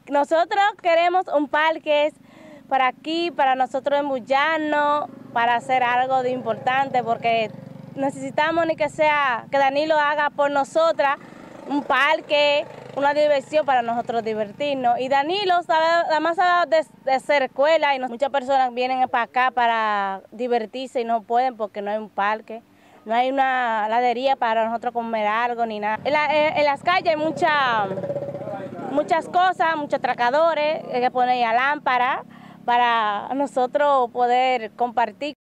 nosotros queremos un parque para aquí, para nosotros embullarnos, para hacer algo de importante, porque necesitamos ni que sea, que Danilo haga por nosotras un parque, una diversión para nosotros divertirnos. Y Danilo sabe, además sabe de hacer escuela y muchas personas vienen para acá para divertirse y no pueden porque no hay un parque. No hay una heladería para nosotros comer algo ni nada. En las calles hay muchas cosas, muchos atracadores, hay que poner ya lámparas para nosotros poder compartir.